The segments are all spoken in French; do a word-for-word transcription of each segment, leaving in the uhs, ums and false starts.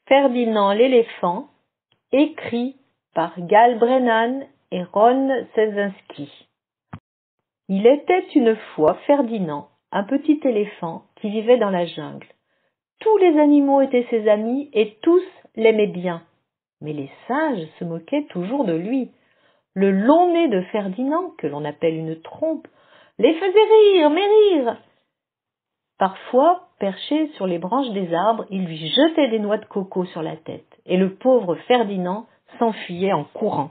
Ferdinand l'éléphant, écrit par Gal Brennan et Ron Sezensky. Il était une fois Ferdinand, un petit éléphant qui vivait dans la jungle. Tous les animaux étaient ses amis et tous l'aimaient bien. Mais les singes se moquaient toujours de lui. Le long nez de Ferdinand, que l'on appelle une trompe, les faisait rire, mais rire. Parfois, perché sur les branches des arbres, il lui jetait des noix de coco sur la tête, et le pauvre Ferdinand s'enfuyait en courant.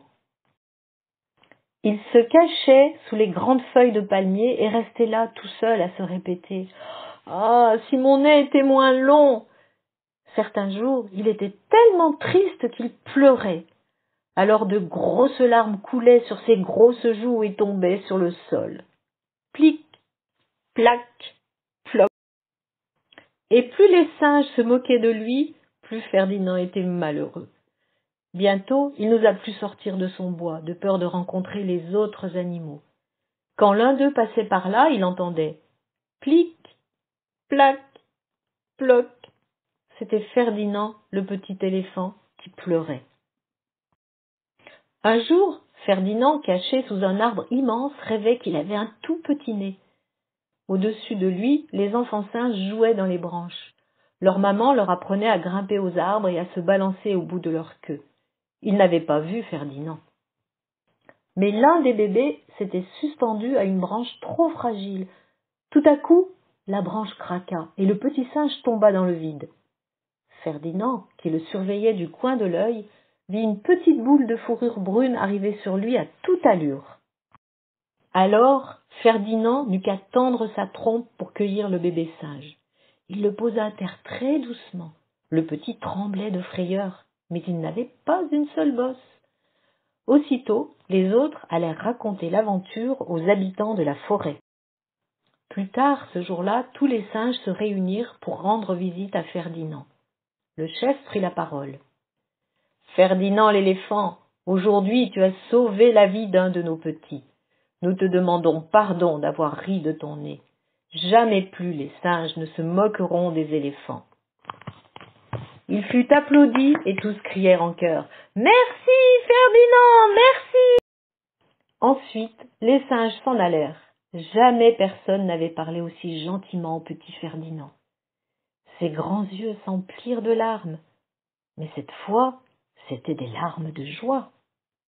Il se cachait sous les grandes feuilles de palmier et restait là tout seul à se répéter « Ah, si mon nez était moins long !» Certains jours, il était tellement triste qu'il pleurait. Alors de grosses larmes coulaient sur ses grosses joues et tombaient sur le sol. Plic, plac, ploc. Et plus les singes se moquaient de lui, plus Ferdinand était malheureux. Bientôt, il n'osa plus sortir de son bois, de peur de rencontrer les autres animaux. Quand l'un d'eux passait par là, il entendait « plic, plac, ploc ». C'était Ferdinand, le petit éléphant, qui pleurait. Un jour, Ferdinand, caché sous un arbre immense, rêvait qu'il avait un tout petit nez. Au-dessus de lui, les enfants singes jouaient dans les branches. Leur maman leur apprenait à grimper aux arbres et à se balancer au bout de leur queue. Ils n'avaient pas vu Ferdinand. Mais l'un des bébés s'était suspendu à une branche trop fragile. Tout à coup, la branche craqua et le petit singe tomba dans le vide. Ferdinand, qui le surveillait du coin de l'œil, vit une petite boule de fourrure brune arriver sur lui à toute allure. Alors, Ferdinand n'eut qu'à tendre sa trompe pour cueillir le bébé singe. Il le posa à terre très doucement. Le petit tremblait de frayeur, mais il n'avait pas une seule bosse. Aussitôt, les autres allèrent raconter l'aventure aux habitants de la forêt. Plus tard, ce jour-là, tous les singes se réunirent pour rendre visite à Ferdinand. Le chef prit la parole. « Ferdinand l'éléphant, aujourd'hui tu as sauvé la vie d'un de nos petits. Nous te demandons pardon d'avoir ri de ton nez. Jamais plus les singes ne se moqueront des éléphants. » Il fut applaudi et tous crièrent en chœur « Merci, Ferdinand, merci !» Ensuite, les singes s'en allèrent. Jamais personne n'avait parlé aussi gentiment au petit Ferdinand. Ses grands yeux s'emplirent de larmes, mais cette fois, c'étaient des larmes de joie.